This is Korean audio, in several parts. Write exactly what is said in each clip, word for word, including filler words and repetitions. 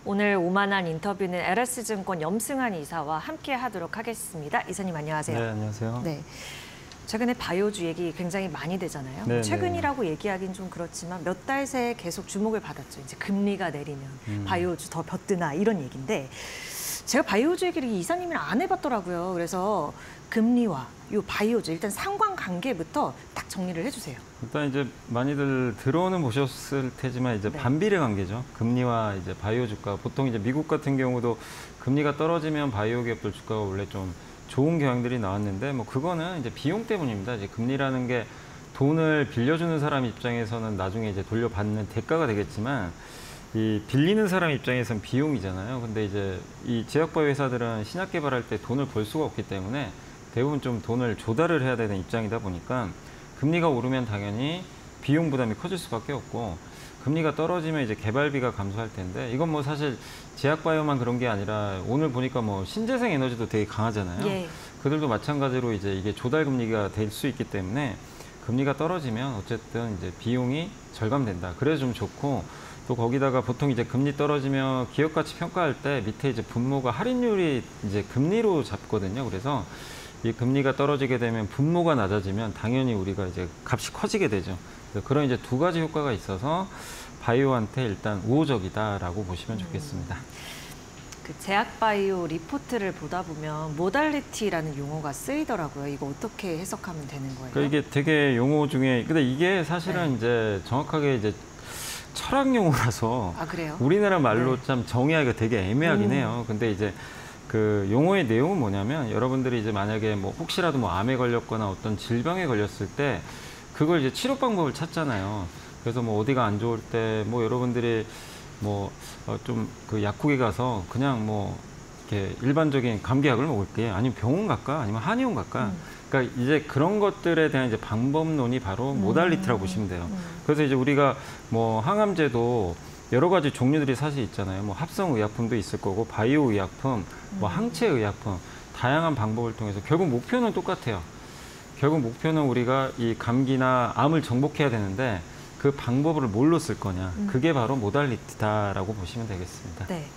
오늘 오만한 인터뷰는 엘에스증권 염승한 이사와 함께 하도록 하겠습니다. 이사님 안녕하세요. 네, 안녕하세요. 네. 최근에 바이오주 얘기 굉장히 많이 되잖아요. 네, 최근이라고 네. 얘기하긴 좀 그렇지만 몇 달 새 계속 주목을 받았죠. 이제 금리가 내리면 음. 바이오주 더 벼뜨나 이런 얘기인데 제가 바이오주 얘기를 이사님이랑 안 해봤더라고요. 그래서 금리와 요 바이오주 일단 상관관계부터 딱 정리를 해주세요. 일단 이제 많이들 들어는 보셨을 테지만 이제 네. 반비례 관계죠. 금리와 이제 바이오 주가. 보통 이제 미국 같은 경우도 금리가 떨어지면 바이오 기업들 주가가 원래 좀 좋은 경향들이 나왔는데 뭐 그거는 이제 비용 때문입니다. 이제 금리라는 게 돈을 빌려주는 사람 입장에서는 나중에 이제 돌려받는 대가가 되겠지만 이 빌리는 사람 입장에서는 비용이잖아요. 근데 이제 이 제약바이오 회사들은 신약 개발할 때 돈을 벌 수가 없기 때문에 대부분 좀 돈을 조달을 해야 되는 입장이다 보니까 금리가 오르면 당연히 비용 부담이 커질 수밖에 없고 금리가 떨어지면 이제 개발비가 감소할 텐데 이건 뭐 사실 제약바이오만 그런 게 아니라 오늘 보니까 뭐 신재생 에너지도 되게 강하잖아요. 예. 그들도 마찬가지로 이제 이게 조달 금리가 될 수 있기 때문에 금리가 떨어지면 어쨌든 이제 비용이 절감된다. 그래서 좀 좋고 또 거기다가 보통 이제 금리 떨어지면 기업 가치 평가할 때 밑에 이제 분모가 할인율이 이제 금리로 잡거든요. 그래서 이 금리가 떨어지게 되면 분모가 낮아지면 당연히 우리가 이제 값이 커지게 되죠. 그런 이제 두 가지 효과가 있어서 바이오한테 일단 우호적이다라고 보시면 좋겠습니다. 음, 그 제약바이오 리포트를 보다 보면 모달리티라는 용어가 쓰이더라고요. 이거 어떻게 해석하면 되는 거예요? 그러니까 이게 되게 용어 중에 근데 이게 사실은 네. 이제 정확하게 이제 철학 용어라서 아, 그래요? 우리나라 말로 네. 참 정의하기가 되게 애매하긴 음. 해요. 근데 이제 그 용어의 내용은 뭐냐면 여러분들이 이제 만약에 뭐 혹시라도 뭐 암에 걸렸거나 어떤 질병에 걸렸을 때 그걸 이제 치료 방법을 찾잖아요. 그래서 뭐 어디가 안 좋을 때 뭐 여러분들이 뭐 좀 그 약국에 가서 그냥 뭐 이렇게 일반적인 감기약을 먹을게 아니면 병원 갈까 아니면 한의원 갈까. 음. 그러니까 이제 그런 것들에 대한 이제 방법론이 바로 음. 모달리티라고 보시면 돼요. 음. 그래서 이제 우리가 뭐 항암제도 여러 가지 종류들이 사실 있잖아요. 뭐 합성 의약품도 있을 거고 바이오 의약품, 뭐 항체 의약품, 다양한 방법을 통해서 결국 목표는 똑같아요. 결국 목표는 우리가 이 감기나 암을 정복해야 되는데 그 방법을 뭘로 쓸 거냐. 음. 그게 바로 모달리티다라고 보시면 되겠습니다. 네.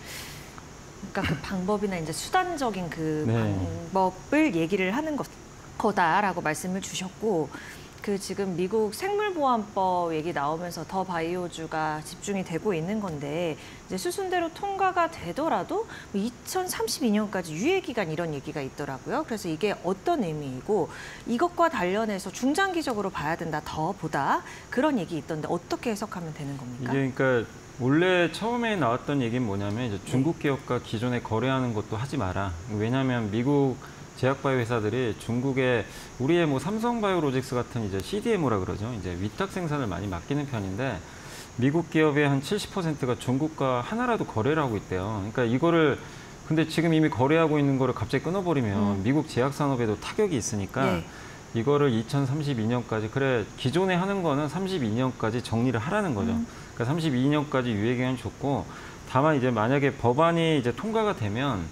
그러니까 그 방법이나 이제 수단적인 그 네. 방법을 얘기를 하는 것, 거다라고 말씀을 주셨고 그 지금 미국 생물보안법 얘기 나오면서 더 바이오주가 집중이 되고 있는 건데 이제 수순대로 통과가 되더라도 이천삼십이 년까지 유예기간 이런 얘기가 있더라고요. 그래서 이게 어떤 의미이고 이것과 관련해서 중장기적으로 봐야 된다 더 보다 그런 얘기 있던데 어떻게 해석하면 되는 겁니까? 이게 그러니까 원래 처음에 나왔던 얘기는 뭐냐면 이제 중국 기업과 기존에 거래하는 것도 하지 마라. 왜냐하면 미국 제약바이오 회사들이 중국에 우리의 뭐 삼성바이오로직스 같은 이제 씨디엠오라 그러죠. 이제 위탁 생산을 많이 맡기는 편인데 미국 기업의 한 칠십 퍼센트가 중국과 하나라도 거래를 하고 있대요. 그러니까 이거를 근데 지금 이미 거래하고 있는 거를 갑자기 끊어버리면 음. 미국 제약 산업에도 타격이 있으니까 네. 이거를 이천삼십이 년까지 그래 기존에 하는 거는 삼십이 년까지 정리를 하라는 거죠. 음. 그러니까 삼십이 년까지 유예 기간이 좋고 다만 이제 만약에 법안이 이제 통과가 되면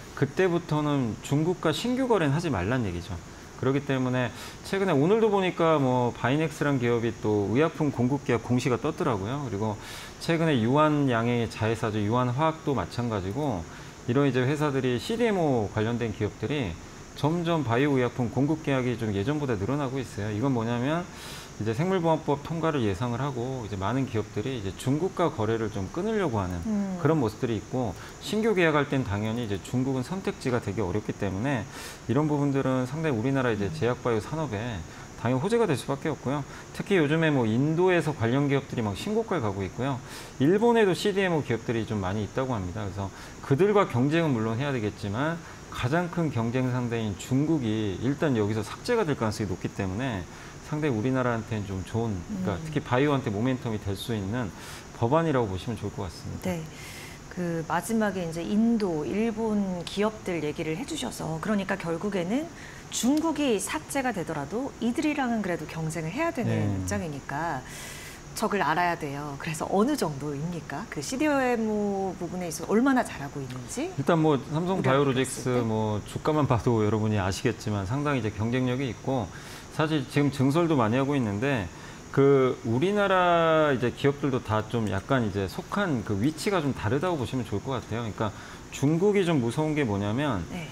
그때부터는 중국과 신규 거래는 하지 말란 얘기죠. 그렇기 때문에 최근에 오늘도 보니까 뭐 바이넥스란 기업이 또 의약품 공급 계약 공시가 떴더라고요. 그리고 최근에 유한양행의 자회사죠. 유한화학도 마찬가지고 이런 이제 회사들이 씨디엠오 관련된 기업들이 점점 바이오 의약품 공급 계약이 좀 예전보다 늘어나고 있어요. 이건 뭐냐면 이제 생물보안법 통과를 예상을 하고 이제 많은 기업들이 이제 중국과 거래를 좀 끊으려고 하는 음. 그런 모습들이 있고 신규 계약할 땐 당연히 이제 중국은 선택지가 되게 어렵기 때문에 이런 부분들은 상당히 우리나라 이제 제약바이오 산업에 당연히 호재가 될 수밖에 없고요. 특히 요즘에 뭐 인도에서 관련 기업들이 막 신고가를 가고 있고요. 일본에도 씨디엠오 기업들이 좀 많이 있다고 합니다. 그래서 그들과 경쟁은 물론 해야 되겠지만 가장 큰 경쟁 상대인 중국이 일단 여기서 삭제가 될 가능성이 높기 때문에 상당히 우리나라한테는 좀 좋은, 그러니까 특히 바이오한테 모멘텀이 될 수 있는 법안이라고 보시면 좋을 것 같습니다. 네. 그 마지막에 이제 인도, 일본 기업들 얘기를 해주셔서 그러니까 결국에는 중국이 삭제가 되더라도 이들이랑은 그래도 경쟁을 해야 되는 네. 입장이니까 적을 알아야 돼요. 그래서 어느 정도입니까? 그 씨디엠오 부분에 있어서 얼마나 잘하고 있는지? 일단 뭐 삼성바이오로직스 뭐 주가만 봐도 여러분이 아시겠지만 상당히 이제 경쟁력이 있고 사실 지금 증설도 많이 하고 있는데 그 우리나라 이제 기업들도 다 좀 약간 이제 속한 그 위치가 좀 다르다고 보시면 좋을 것 같아요. 그러니까 중국이 좀 무서운 게 뭐냐면 네.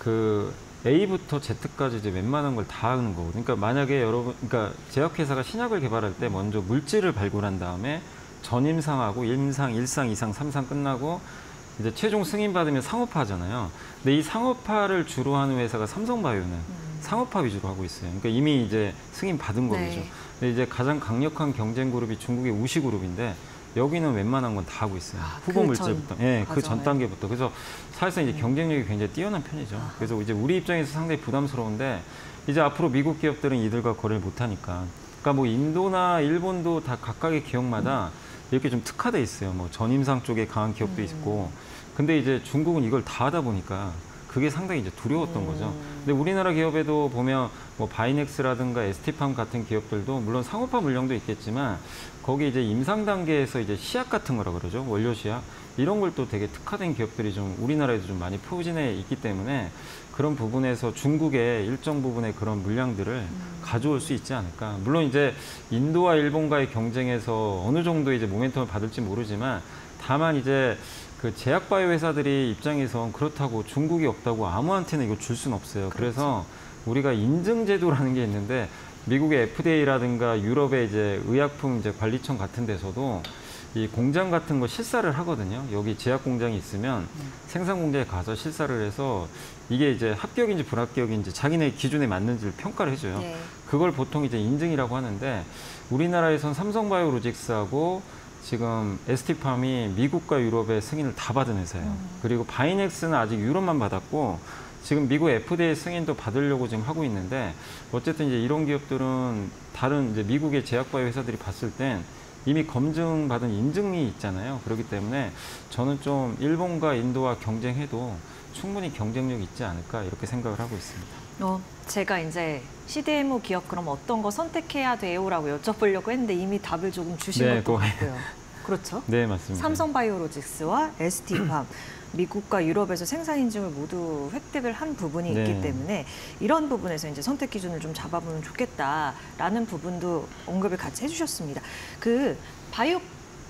그 A부터 Z까지 이제 웬만한 걸 다 하는 거거든요. 그러니까 만약에 여러분, 그러니까 제약회사가 신약을 개발할 때 먼저 물질을 발굴한 다음에 전임상하고 임상, 일상, 이상, 삼상 끝나고 이제 최종 승인 받으면 상업화하잖아요. 근데 이 상업화를 주로 하는 회사가 삼성바이오는 음. 상업화 위주로 하고 있어요. 그러니까 이미 이제 승인 받은 거죠. 네. 근데 이제 가장 강력한 경쟁 그룹이 중국의 우시그룹인데 여기는 웬만한 건 다 하고 있어요. 아, 후보 그 물질부터, 전 예, 그 전 과정을. 단계부터. 그래서 사실상 이제 네. 경쟁력이 굉장히 뛰어난 편이죠. 아. 그래서 이제 우리 입장에서 상당히 부담스러운데 이제 앞으로 미국 기업들은 이들과 거래를 못 하니까. 그러니까 뭐 인도나 일본도 다 각각의 기업마다 이렇게 좀 특화돼 있어요. 뭐 전임상 쪽에 강한 기업도 음. 있고. 근데 이제 중국은 이걸 다 하다 보니까 그게 상당히 이제 두려웠던 음. 거죠. 근데 우리나라 기업에도 보면 뭐 바이넥스라든가 에스티팜 같은 기업들도 물론 상업화 물량도 있겠지만 거기 이제 임상 단계에서 이제 시약 같은 거라 그러죠. 원료 시약. 이런 걸 또 되게 특화된 기업들이 좀 우리나라에도 좀 많이 포진해 있기 때문에 그런 부분에서 중국의 일정 부분의 그런 물량들을 음. 가져올 수 있지 않을까. 물론 이제 인도와 일본과의 경쟁에서 어느 정도 이제 모멘텀을 받을지 모르지만 다만 이제 그 제약바이오 회사들이 입장에선 그렇다고 중국이 없다고 아무한테나 이거 줄 수는 없어요. 그렇죠. 그래서 우리가 인증제도라는 게 있는데 미국의 에프디에이라든가 유럽의 이제 의약품 이제 관리청 같은 데서도 이 공장 같은 거 실사를 하거든요. 여기 제약 공장이 있으면 음. 생산 공장에 가서 실사를 해서 이게 이제 합격인지 불합격인지 자기네 기준에 맞는지를 평가를 해줘요. 네. 그걸 보통 이제 인증이라고 하는데 우리나라에선 삼성바이오로직스하고 지금 에스티팜이 미국과 유럽의 승인을 다 받은 회사예요. 음. 그리고 바이넥스는 아직 유럽만 받았고 지금 미국 에프디에이 승인도 받으려고 지금 하고 있는데 어쨌든 이제 이런 기업들은 다른 이제 미국의 제약바이오 회사들이 봤을 땐 이미 검증받은 인증이 있잖아요. 그렇기 때문에 저는 좀 일본과 인도와 경쟁해도 충분히 경쟁력이 있지 않을까 이렇게 생각을 하고 있습니다. 어, 제가 이제 씨디엠오 기업 그럼 어떤 거 선택해야 돼요라고 여쭤보려고 했는데 이미 답을 조금 주신 네, 것도 그거- 같고요. 그렇죠? 네, 맞습니다. 삼성바이오로직스와 에스티팜 미국과 유럽에서 생산 인증을 모두 획득을 한 부분이 있기 네. 때문에 이런 부분에서 이제 선택 기준을 좀 잡아보면 좋겠다라는 부분도 언급을 같이 해주셨습니다. 그 바이오업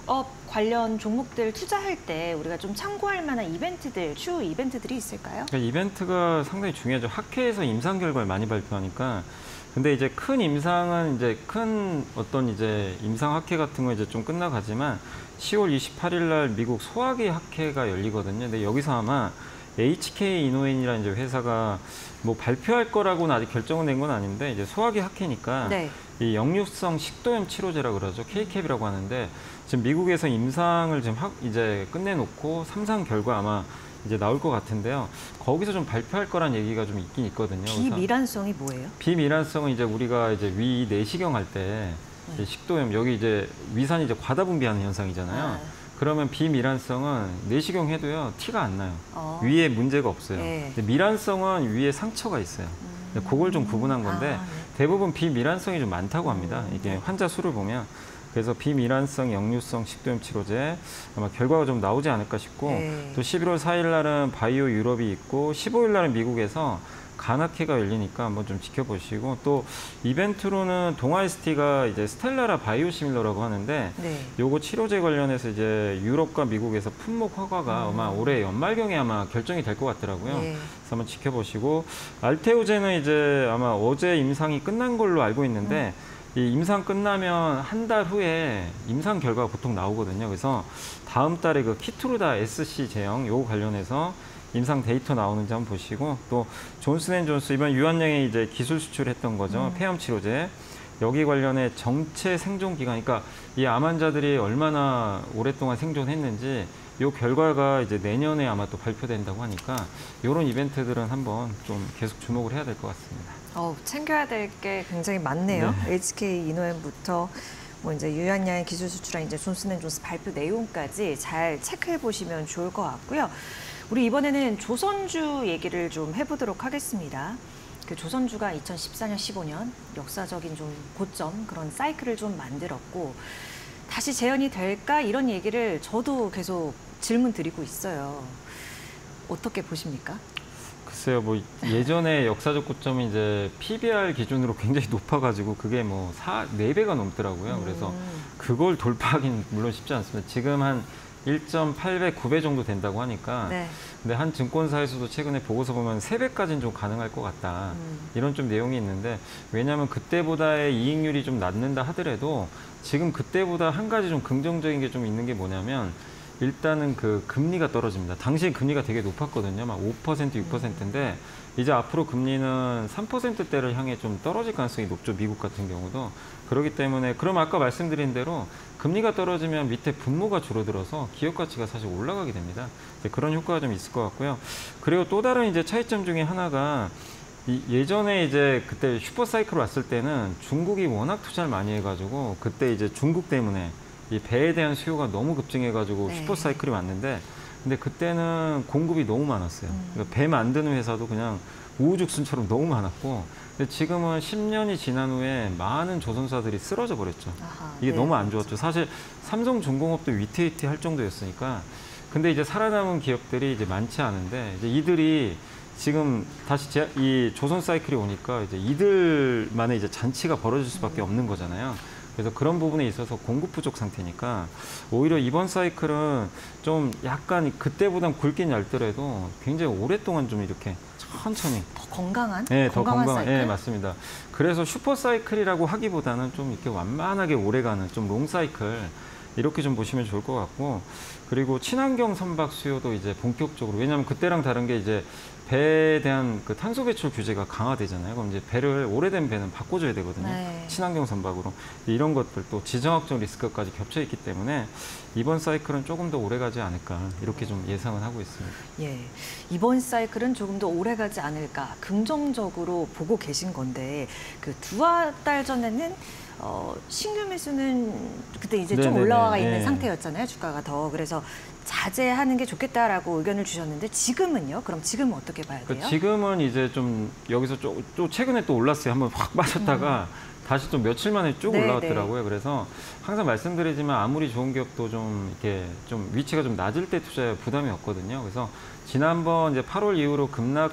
관련 종목들 투자할 때 우리가 좀 참고할 만한 이벤트들, 추후 이벤트들이 있을까요? 그러니까 이벤트가 상당히 중요하죠. 학회에서 임상 결과를 많이 발표하니까. 근데 이제 큰 임상은 이제 큰 어떤 이제 임상 학회 같은 거 이제 좀 끝나가지만 시월 이십팔일 날 미국 소화기 학회가 열리거든요. 근데 여기서 아마 에이치케이 이노엔이라는 이제 회사가 뭐 발표할 거라고는 아직 결정은 된 건 아닌데 이제 소화기 학회니까 네. 이 역류성 식도염 치료제라 그러죠. 케이캡이라고 하는데 지금 미국에서 임상을 지금 학, 이제 끝내놓고 삼상 결과 아마 이제 나올 것 같은데요. 거기서 좀 발표할 거란 얘기가 좀 있긴 있거든요. 그래서 비밀환성이 뭐예요? 비밀환성은 이제 우리가 이제 위 내시경 할 때 네. 식도염 여기 이제 위산이 이제 과다 분비하는 현상이잖아요. 아. 그러면 비밀환성은 내시경 해도요 티가 안 나요. 어. 위에 문제가 없어요. 네. 근데 밀환성은 위에 상처가 있어요. 음. 그걸 좀 구분한 건데 아, 네. 대부분 비밀환성이 좀 많다고 합니다. 음. 이게 환자 수를 보면. 그래서 비밀환성 역류성 식도염 치료제 아마 결과가 좀 나오지 않을까 싶고 네. 또 십일월 사일 날은 바이오 유럽이 있고 십오일 날은 미국에서 간학회가 열리니까 한번 좀 지켜보시고 또 이벤트로는 동아에스티가 이제 스텔라라 바이오시밀러라고 하는데 네. 요거 치료제 관련해서 이제 유럽과 미국에서 품목 허가가 음. 아마 올해 연말경에 아마 결정이 될 것 같더라고요. 네. 그래서 한번 지켜보시고 알테오제는 이제 아마 어제 임상이 끝난 걸로 알고 있는데 이 임상 끝나면 한 달 후에 임상 결과가 보통 나오거든요. 그래서 다음 달에 그 키트루다 에스씨 제형 요거 관련해서 임상 데이터 나오는지 한번 보시고 또 존슨앤존슨 이번 유한양이 이제 기술 수출했던 거죠. 음. 폐암 치료제 여기 관련해 정체 생존 기간 그러니까 이 암 환자들이 얼마나 오랫동안 생존했는지 요 결과가 이제 내년에 아마 또 발표된다고 하니까 이런 이벤트들은 한번 좀 계속 주목을 해야 될 것 같습니다. 어, 챙겨야 될 게 굉장히 많네요. 네. 에이치케이 이노엔부터 뭐 이제 유한양의 기술 수출한 이제 존슨앤존슨 발표 내용까지 잘 체크해 보시면 좋을 것 같고요. 우리 이번에는 조선주 얘기를 좀 해보도록 하겠습니다. 그 조선주가 이천십사년, 십오년 역사적인 좀 고점 그런 사이클을 좀 만들었고 다시 재현이 될까 이런 얘기를 저도 계속 질문 드리고 있어요. 어떻게 보십니까? 글쎄요, 뭐 예전에 역사적 고점이 이제 피비알 기준으로 굉장히 높아가지고 그게 뭐 네 배가 넘더라고요. 그래서 음. 그걸 돌파하기는 물론 쉽지 않습니다. 지금 한 일 점 팔 배, 구 배 정도 된다고 하니까. 네. 근데 한 증권사에서도 최근에 보고서 보면 세 배까지는 좀 가능할 것 같다. 음. 이런 좀 내용이 있는데, 왜냐하면 그때보다의 이익률이 좀 낮는다 하더라도 지금 그때보다 한 가지 좀 긍정적인 게 좀 있는 게 뭐냐면, 일단은 그 금리가 떨어집니다. 당시 금리가 되게 높았거든요. 막 오 퍼센트, 육 퍼센트인데 이제 앞으로 금리는 삼 퍼센트대를 향해 좀 떨어질 가능성이 높죠. 미국 같은 경우도. 그렇기 때문에 그럼 아까 말씀드린 대로 금리가 떨어지면 밑에 분모가 줄어들어서 기업 가치가 사실 올라가게 됩니다. 그런 효과가 좀 있을 것 같고요. 그리고 또 다른 이제 차이점 중에 하나가 이 예전에 이제 그때 슈퍼사이클 왔을 때는 중국이 워낙 투자를 많이 해가지고 그때 이제 중국 때문에 이 배에 대한 수요가 너무 급증해가지고 네. 슈퍼사이클이 왔는데, 근데 그때는 공급이 너무 많았어요. 음. 그러니까 배 만드는 회사도 그냥 우후죽순처럼 너무 많았고, 근데 지금은 십 년이 지난 후에 많은 조선사들이 쓰러져 버렸죠. 아하, 이게 네. 너무 안 좋았죠. 사실 삼성중공업도 위태위태할 정도였으니까. 근데 이제 살아남은 기업들이 이제 많지 않은데, 이제 이들이 지금 다시 제, 이 조선 사이클이 오니까 이제 이들만의 이제 잔치가 벌어질 수밖에 없는 거잖아요. 그래서 그런 부분에 있어서 공급 부족 상태니까 오히려 이번 사이클은 좀 약간 그때보단 굵긴 얇더라도 굉장히 오랫동안 좀 이렇게 천천히. 더 건강한? 네, 더 건강한 건강. 사이클? 네, 맞습니다. 그래서 슈퍼 사이클이라고 하기보다는 좀 이렇게 완만하게 오래가는 좀 롱 사이클, 이렇게 좀 보시면 좋을 것 같고, 그리고 친환경 선박 수요도 이제 본격적으로, 왜냐하면 그때랑 다른 게 이제 배에 대한 그 탄소 배출 규제가 강화되잖아요. 그럼 이제 배를, 오래된 배는 바꿔줘야 되거든요. 네. 친환경 선박으로. 이런 것들 또 지정학적 리스크까지 겹쳐 있기 때문에 이번 사이클은 조금 더 오래 가지 않을까, 이렇게 좀 예상은 하고 있습니다. 예, 이번 사이클은 조금 더 오래 가지 않을까 긍정적으로 보고 계신 건데, 그 두어 달 전에는 어, 신규 매수는 그때 이제 좀 네네네. 올라와 있는 네. 상태였잖아요, 주가가 더. 그래서 자제하는 게 좋겠다라고 의견을 주셨는데, 지금은요? 그럼 지금은 어떻게 봐야 돼요? 그러니까 지금은 이제 좀 여기서 좀, 또 최근에 또 올랐어요. 한번 확 빠졌다가 음. 다시 좀 며칠 만에 쭉 네, 올라왔더라고요. 네. 그래서 항상 말씀드리지만 아무리 좋은 기업도 좀 이렇게 좀 위치가 좀 낮을 때 투자에 부담이 없거든요. 그래서 지난번 이제 팔월 이후로 급락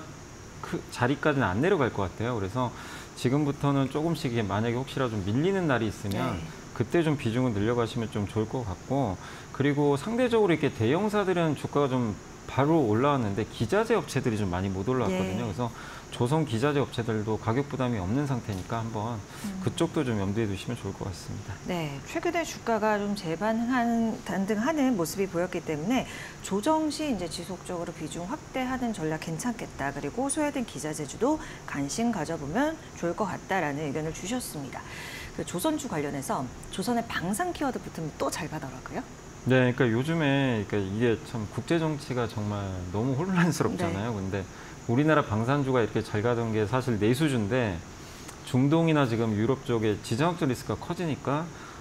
자리까지는 안 내려갈 것 같아요. 그래서 지금부터는 조금씩 만약에 혹시라도 좀 밀리는 날이 있으면 네. 그때 좀 비중을 늘려가시면 좀 좋을 것 같고, 그리고 상대적으로 이렇게 대형사들은 주가가 좀 바로 올라왔는데 기자재 업체들이 좀 많이 못 올라왔거든요. 예. 그래서 조선 기자재 업체들도 가격 부담이 없는 상태니까 한번 음. 그쪽도 좀 염두에 두시면 좋을 것 같습니다. 네, 최근에 주가가 좀 재반한 단등하는 모습이 보였기 때문에 조정 시 이제 지속적으로 비중 확대하는 전략 괜찮겠다. 그리고 소외된 기자재주도 관심 가져보면 좋을 것 같다라는 의견을 주셨습니다. 그 조선주 관련해서 조선의 방산 키워드 붙으면 또 잘 가더라고요. 네, 그러니까 요즘에 그러니까 이게 참 국제 정치가 정말 너무 혼란스럽잖아요. 네. 근데 우리나라 방산주가 이렇게 잘 가던 게 사실 내수주인데, 중동이나 지금 유럽 쪽에 지정학적 리스크가 커지니까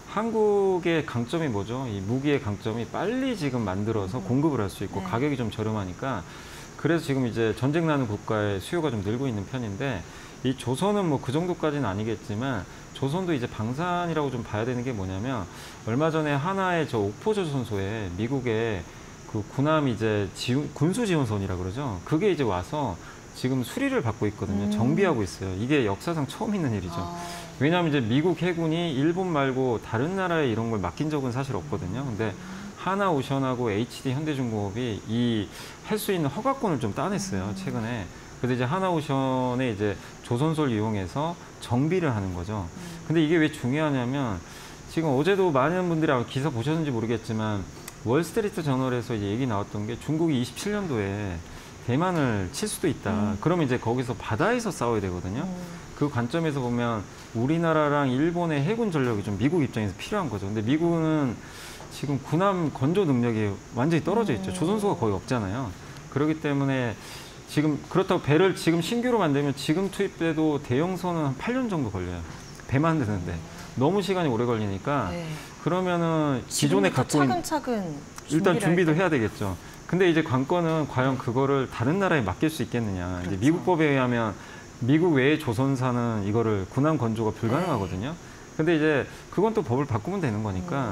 한국의 강점이 뭐죠? 이 무기의 강점이 빨리 지금 만들어서 공급을 할 수 있고 네. 가격이 좀 저렴하니까, 그래서 지금 이제 전쟁 나는 국가의 수요가 좀 늘고 있는 편인데, 이 조선은 뭐 그 정도까지는 아니겠지만 조선도 이제 방산이라고 좀 봐야 되는 게 뭐냐면, 얼마 전에 하나의 저 옥포조선소에 미국의 그 군함 이제 지원, 군수 지원선이라 그러죠. 그게 이제 와서 지금 수리를 받고 있거든요. 음. 정비하고 있어요. 이게 역사상 처음 있는 일이죠. 아. 왜냐하면 이제 미국 해군이 일본 말고 다른 나라에 이런 걸 맡긴 적은 사실 없거든요. 근데 하나오션하고 에이치디 현대중공업이 이 할 수 있는 허가권을 좀 따냈어요, 최근에. 그래서 이제 하나오션에 이제 조선소를 이용해서 정비를 하는 거죠. 근데 이게 왜 중요하냐면, 지금 어제도 많은 분들이 아마 기사 보셨는지 모르겠지만 월스트리트 저널에서 이제 얘기 나왔던 게, 중국이 이십칠 년도에 대만을 칠 수도 있다. 음. 그러면 이제 거기서 바다에서 싸워야 되거든요. 음. 그 관점에서 보면 우리나라랑 일본의 해군 전력이 좀 미국 입장에서 필요한 거죠. 근데 미국은 지금 군함 건조 능력이 완전히 떨어져 있죠. 조선소가 거의 없잖아요. 그렇기 때문에 지금 그렇다고 배를 지금 신규로 만들면 지금 투입돼도 대형선은 한 팔 년 정도 걸려요. 배 만드는데. 너무 시간이 오래 걸리니까 네. 그러면은 기존에 갖고 있는 차근차근 일단 준비도 할 때. 해야 되겠죠. 근데 이제 관건은 과연 그거를 다른 나라에 맡길 수 있겠느냐. 그렇죠. 이제 미국 법에 의하면 미국 외의 조선사는 이거를 군함 건조가 불가능하거든요. 네. 근데 이제 그건 또 법을 바꾸면 되는 거니까 음.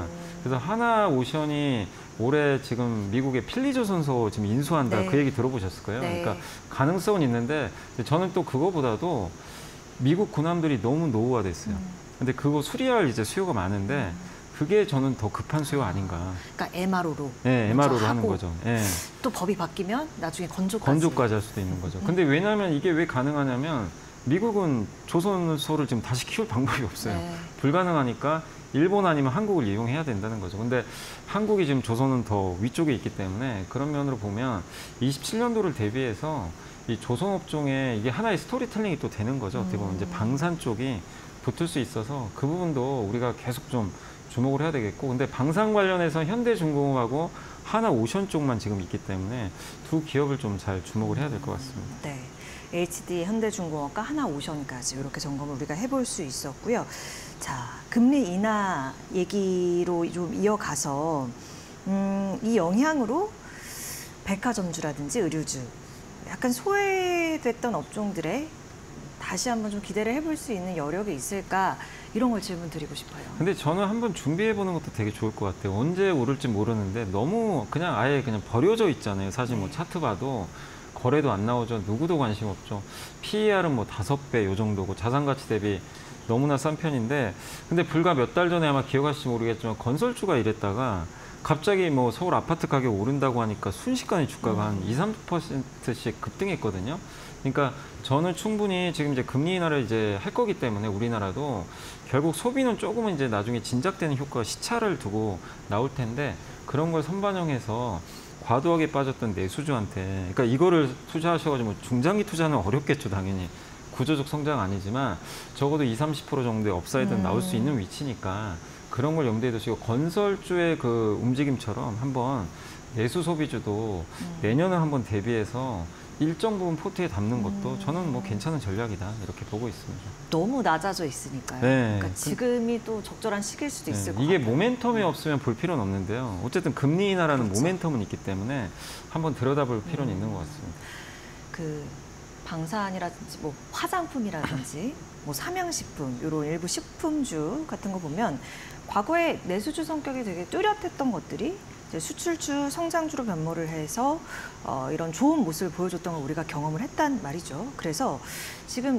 그래서 하나오션이 올해 지금 미국의 필리조선소 지금 인수한다 네. 그 얘기 들어보셨을 거예요. 네. 그러니까 가능성은 있는데 저는 또 그거보다도 미국 군함들이 너무 노후화됐어요. 음. 근데 그거 수리할 이제 수요가 많은데 음. 그게 저는 더 급한 수요가 아닌가. 그러니까 엠알오로. 네, 엠알오로 하는 거죠. 네. 또 법이 바뀌면 나중에 건조까지. 건조까지 할 수도 있는 거죠. 근데 왜냐하면 이게 왜 가능하냐면 미국은 조선소를 지금 다시 키울 방법이 없어요. 네. 불가능하니까 일본 아니면 한국을 이용해야 된다는 거죠. 근데 한국이 지금 조선은 더 위쪽에 있기 때문에 그런 면으로 보면 이십칠 년도를 대비해서 이 조선업종에 이게 하나의 스토리텔링이 또 되는 거죠. 어떻게 보면 이제 방산 쪽이 붙을 수 있어서 그 부분도 우리가 계속 좀 주목을 해야 되겠고, 근데 방산 관련해서 현대중공업하고 하나오션 쪽만 지금 있기 때문에 두 기업을 좀 잘 주목을 해야 될 것 같습니다. 네. 에이치디, 현대중공업과 하나오션까지 이렇게 점검을 우리가 해볼 수 있었고요. 자, 금리 인하 얘기로 좀 이어가서 음, 이 영향으로 백화점주라든지 의류주, 약간 소외됐던 업종들에 다시 한번 좀 기대를 해볼 수 있는 여력이 있을까, 이런 걸 질문 드리고 싶어요. 근데 저는 한번 준비해 보는 것도 되게 좋을 것 같아요. 언제 오를지 모르는데 너무 그냥 아예 그냥 버려져 있잖아요. 사실 뭐 차트 봐도 거래도 안 나오죠. 누구도 관심 없죠. 피이알은 뭐 다섯 배 요 정도고 자산 가치 대비 너무나 싼 편인데, 근데 불과 몇 달 전에 아마 기억하실지 모르겠지만 건설주가 이랬다가 갑자기 뭐 서울 아파트 가격 오른다고 하니까 순식간에 주가가 한 이, 삼 퍼센트씩 급등했거든요. 그러니까 저는 충분히 지금 이제 금리 인하를 이제 할 거기 때문에 우리나라도 결국 소비는 조금은 이제 나중에 진작되는 효과가 시차를 두고 나올 텐데, 그런 걸 선반영해서 과도하게 빠졌던 내수주한테, 그러니까 이거를 투자하셔가지고 뭐 중장기 투자는 어렵겠죠, 당연히. 구조적 성장 아니지만 적어도 이십, 삼십 퍼센트 정도의 업사이드는 음. 나올 수 있는 위치니까 그런 걸 염두에 두시고, 건설주의 그 움직임처럼 한번 내수 소비주도 음. 내년을 한번 대비해서 일정 부분 포트에 담는 것도 음. 저는 뭐 괜찮은 전략이다 이렇게 보고 있습니다. 너무 낮아져 있으니까요. 네. 그러니까 지금이 또 적절한 시기일 수도 네, 있을 것 이게 같아요. 모멘텀이 없으면 볼 필요는 없는데요. 어쨌든 금리 인하라는 그렇죠. 모멘텀은 있기 때문에 한번 들여다볼 필요는 음. 있는 것 같습니다. 그 방산이라든지 뭐 화장품이라든지 뭐 삼양식품, 이런 일부 식품주 같은 거 보면 과거에 내수주 성격이 되게 뚜렷했던 것들이 이제 수출주, 성장주로 변모를 해서 어, 이런 좋은 모습을 보여줬던 걸 우리가 경험을 했단 말이죠. 그래서 지금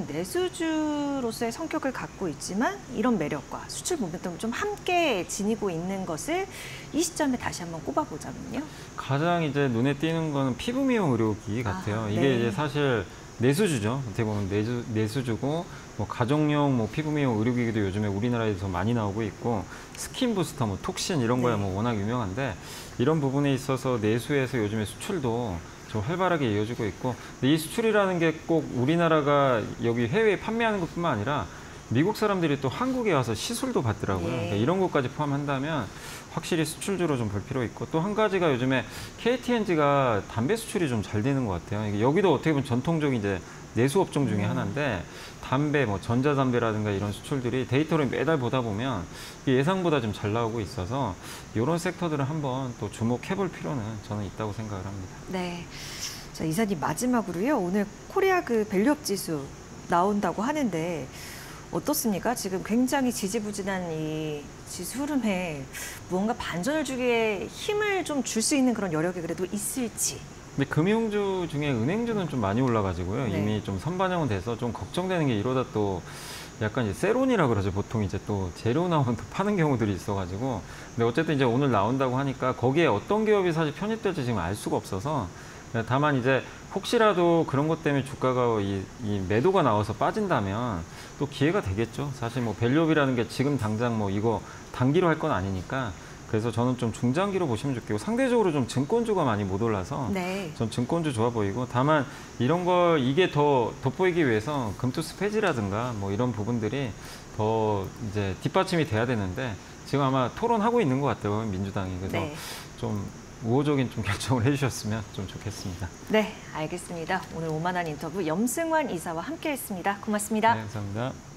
내수주로서의 성격을 갖고 있지만 이런 매력과 수출 모멘텀을 좀 함께 지니고 있는 것을 이 시점에 다시 한번 꼽아보자면요. 가장 이제 눈에 띄는 거는 피부 미용 의료기 같아요. 아, 이게 네. 이제 사실 내수주죠. 어떻게 보면 내수, 내수주고, 뭐 가정용 뭐 피부 미용 의료기기도 요즘에 우리나라에서 많이 나오고 있고, 스킨 부스터, 뭐 톡신 이런 거야 네. 뭐 워낙 유명한데, 이런 부분에 있어서 내수에서 요즘에 수출도 좀 활발하게 이어지고 있고, 근데 이 수출이라는 게 꼭 우리나라가 여기 해외에 판매하는 것뿐만 아니라 미국 사람들이 또 한국에 와서 시술도 받더라고요. 예. 그러니까 이런 것까지 포함한다면 확실히 수출주로 좀 볼 필요 있고, 또 한 가지가 요즘에 케이티엔지가 담배 수출이 좀 잘 되는 것 같아요. 이게 여기도 어떻게 보면 전통적인 이제 내수 업종 중에 음. 하나인데, 담배, 뭐 전자담배라든가 이런 수출들이 데이터를 매달 보다 보면 예상보다 좀 잘 나오고 있어서 이런 섹터들을 한번 또 주목해 볼 필요는 저는 있다고 생각을 합니다. 네. 자, 이사님 마지막으로요. 오늘 코리아 그 밸류업 지수 나온다고 하는데 어떻습니까? 지금 굉장히 지지부진한 이 지수 흐름에 무언가 반전을 주기에 힘을 좀 줄 수 있는 그런 여력이 그래도 있을지. 근데 금융주 중에 은행주는 좀 많이 올라가지고요. 네. 이미 좀 선반영은 돼서 좀 걱정되는 게, 이러다 또 약간 이제 세론이라 그러죠. 보통 이제 또 재료 나오면 또 파는 경우들이 있어가지고. 근데 어쨌든 이제 오늘 나온다고 하니까 거기에 어떤 기업이 사실 편입될지 지금 알 수가 없어서, 다만 이제 혹시라도 그런 것 때문에 주가가 이, 이 매도가 나와서 빠진다면 또 기회가 되겠죠. 사실 뭐 밸류업이라는 게 지금 당장 뭐 이거 단기로 할 건 아니니까. 그래서 저는 좀 중장기로 보시면 좋겠고, 상대적으로 좀 증권주가 많이 못 올라서 네. 전 증권주 좋아 보이고, 다만 이런 걸 이게 더 돋보이기 위해서 금투스 폐지라든가 뭐 이런 부분들이 더 이제 뒷받침이 돼야 되는데, 지금 아마 토론하고 있는 것 같아요, 민주당이. 그래서 네. 좀 우호적인 좀 결정을 해주셨으면 좀 좋겠습니다. 네, 알겠습니다. 오늘 오만한 인터뷰 염승환 이사와 함께했습니다. 고맙습니다. 네, 감사합니다.